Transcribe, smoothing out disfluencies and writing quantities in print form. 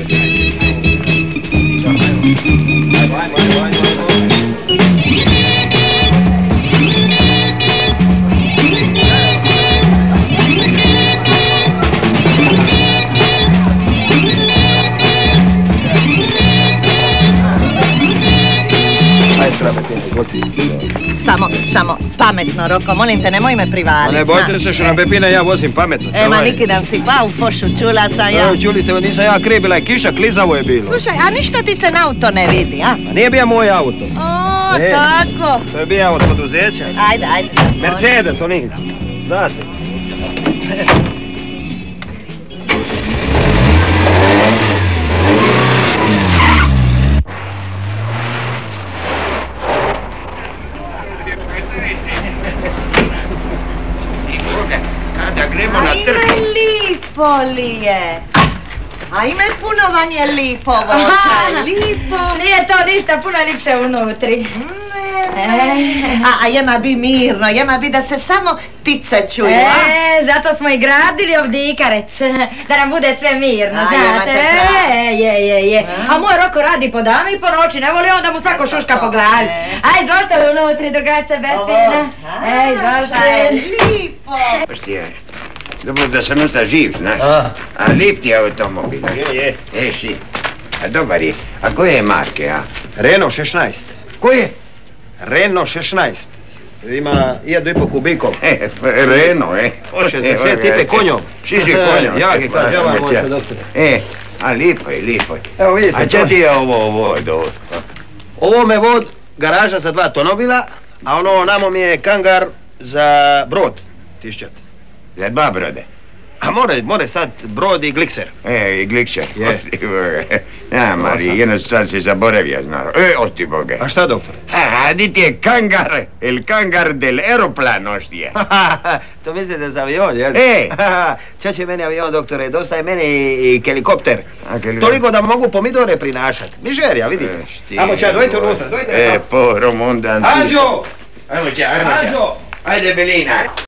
Samo, pametno, Roko, molim te, nemoj me privaliti. Ne bojte se što na Pepine, ja vozim pametno. Ma nikidan si pa u fošu, čula sam ja. Čuli ste, nisam ja kriv, bila je kiša, klizavo je bilo. Slušaj, a ništa ti se na auto ne vidi, a? Pa nije bio moj auto. O, tako. To je bio od poduzeća. Ajde. Mercedes, oni, znate. Lipo li je? A ima punovanje lipovo, lipo. Nije to ništa, puno lipše unutri. A jema bi mirno, jema bi da se samo ptice čuju, zato smo i gradili ovdje Ikarec, da nam bude sve mirno, znate. Je. A moj Roko radi po danu i po noći, ne voli on da mu svako šuška po glavi. A izvolite unutri, drugaca Bepina. Izvolite. Lipo. Dobro da sam ostao živ, znaš. A lip ti je automobil. Je. Si. A dobar je. A koje je marke, a? Renault 16. Koje? Renault 16. Ima 1,5 kubikov. Renault, 60 tipe konjom. Šiži konjom. Jaki, kaže ovaj moj doktore. A lipo je. Evo vidite. A če ti je ovo vod? Ovo me vod garaža za 2 tonovila, a ono namo mi je kangar za brod. Tišćat. Za 2 brode. A more sad brod i glikser. I glikser. Je. Ja, Mari, jedno stvar si zaboravio, znaš. Osti Boge. A šta, doktore? Di ti je kangar, el kangar del aeroplan, ostije. To mislite za avion, jel? Ča će meni avion, doktore, dosta je meni i helikopter. Toliko da mogu pomidore prinašat. Nižerija, vidite. Amo ča, dojte unutra, dojte. Poro mondan. Anđo! Ajmo ča. Ajde, Belina.